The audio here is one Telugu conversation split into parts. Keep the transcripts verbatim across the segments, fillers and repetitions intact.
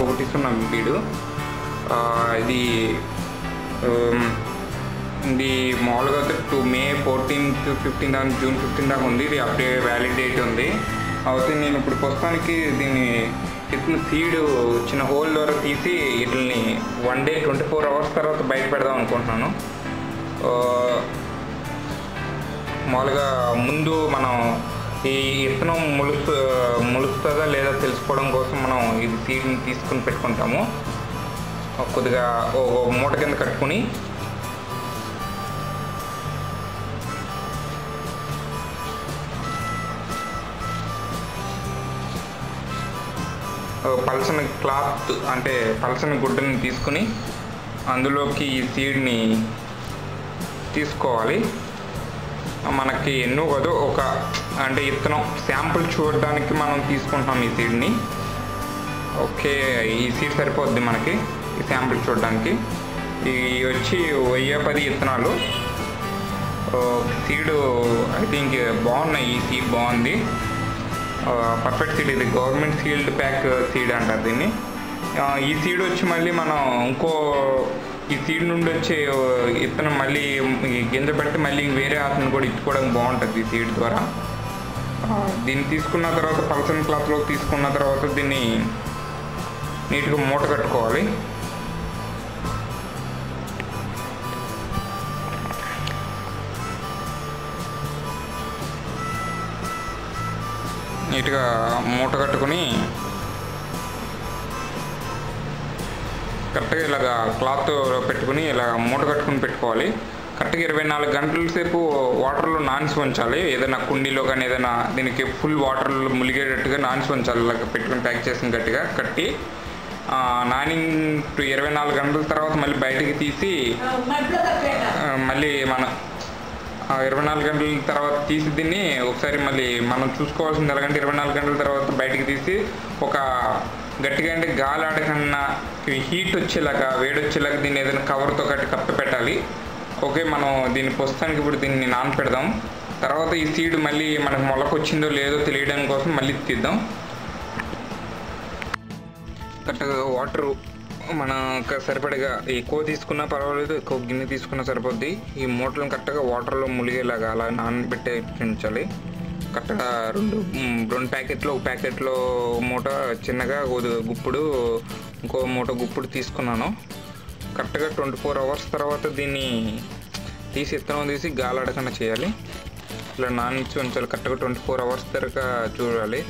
ఒకటిస్తున్నాం బీడు. ఇది ఇది మామూలుగా టు మే ఫోర్టీన్త్ ఫిఫ్టీన్ దాకా జూన్ ఫిఫ్టీన్ దాకా ఉంది. ఇది అప్డే వ్యాలిడ్ డేట్ ఉంది. అయితే నేను ఇప్పుడు ప్రస్తుతానికి దీన్ని ఇట్లా సీడ్ చిన్న హోల్ ద్వారా తీసి వీటిని one day twenty four hours తర్వాత బయట పెడదాం అనుకుంటున్నాను. మామూలుగా ముందు మనం ఈ విత్తనం మొలుస్తు మొలుస్తుందా లేదా తెలుసుకోవడం కోసం మనం ఇది సీడ్ని తీసుకుని పెట్టుకుంటాము. కొద్దిగా ఓ మూట కింద కట్టుకుని పలసని క్లాత్ అంటే పలసని గుడ్డని తీసుకుని అందులోకి ఈ సీడ్ని తీసుకోవాలి. మనకి ఎన్నో కాదు ఒక అంటే ఇత్తనం శాంపుల్ చూడడానికి మనం తీసుకుంటాం ఈ సీడ్ని. ఓకే, ఈ సీడ్ సరిపోద్ది మనకి ఈ శాంపుల్ చూడడానికి. ఇవి వచ్చి వెయ్యి పది ఇత్తనాలు. సీడు ఐ థింక్ బాగున్నాయి. ఈ సీడ్ బాగుంది, పర్ఫెక్ట్ సీడ్. ఇది గవర్నమెంట్ సీల్డ్ ప్యాక్ సీడ్ అంటారు దీన్ని. ఈ సీడ్ వచ్చి మళ్ళీ మనం ఇంకో ఈ సీడ్ నుండి వచ్చే ఇత్తనం మళ్ళీ గింజ పెడితే మళ్ళీ వేరే ఆటను కూడా ఇచ్చుకోవడానికి బాగుంటుంది ఈ సీడ్ ద్వారా. దీన్ని తీసుకున్న తర్వాత పల్సన్ క్లాత్లో తీసుకున్న తర్వాత దీన్ని నీట్గా మూట కట్టుకోవాలి. నీట్గా మూట కట్టుకుని కరెక్ట్గా ఇలాగ క్లాత్ పెట్టుకుని ఇలా మూట కట్టుకుని పెట్టుకోవాలి. కరెక్ట్గా ఇరవై నాలుగు గంటల సేపు వాటర్లో నానిసి ఉంచాలి. ఏదైనా కుండీలో కానీ ఏదైనా దీనికి ఫుల్ వాటర్లో ములిగేటట్టుగా నానిసి ఉంచాలి. ఇలాగ పెట్టుకుని ప్యాక్ చేసిన గట్టిగా కట్టి నాని ఇరవై నాలుగు గంటల తర్వాత మళ్ళీ బయటికి తీసి మళ్ళీ మన ఇరవై నాలుగు గంటల తర్వాత తీసి దీన్ని ఒకసారి మళ్ళీ మనం చూసుకోవాల్సింది ఎలాగంటే ఇరవై నాలుగు గంటల తర్వాత బయటికి తీసి ఒక గట్టిగా అంటే గాలి ఆడకన్నా హీట్ వచ్చేలాగా వేడి వచ్చేలాగా దీన్ని ఏదైనా కవర్తో కట్టి కప్పి పెట్టాలి. ఓకే, మనం దీన్ని ప్రస్తుతానికి ఇప్పుడు దీన్ని నానపెడదాం. తర్వాత ఈ సీడ్ మళ్ళీ మనకు మొలకొచ్చిందో లేదో తెలియడం కోసం మళ్ళీ తీద్దాం. కరెక్ట్గా వాటరు మనకు సరిపడగా ఎక్కువ తీసుకున్నా పర్వాలేదు, ఎక్కువ గిన్నె తీసుకున్నా సరిపోద్ది. ఈ మూటలను కరెక్ట్గా వాటర్లో ములిగేలాగా అలా నానబెట్టే ఉంచాలి. కరెక్ట్గా రెండు రెండు ప్యాకెట్లు ఒక ప్యాకెట్లో మూట చిన్నగా గుప్పుడు ఇంకో మూట గుప్పుడు తీసుకున్నాను. కరెక్ట్గా ట్వంటీ ఫోర్ అవర్స్ తర్వాత దీన్ని తీసి ఇత్తనం తీసి గాలాడకుండా చేయాలి. ఇలా నానించి ఉంచాలి. కరెక్ట్గా ట్వంటీ ఫోర్ అవర్స్ దాకా చూడాలి.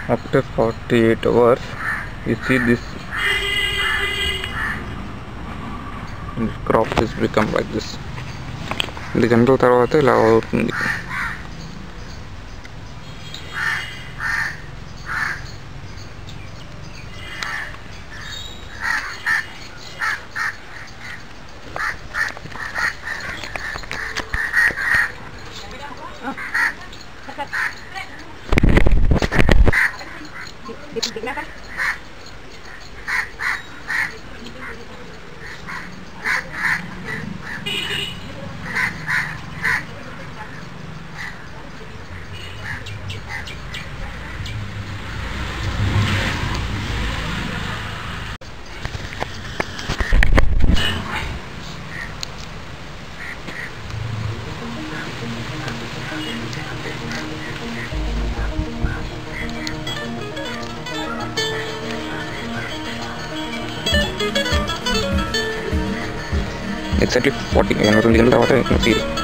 After forty-eight hours, you see this, this crop has become like this. ఇది గంటల తర్వాత ఇలా అవుతుంది. Exactly forty, you know, the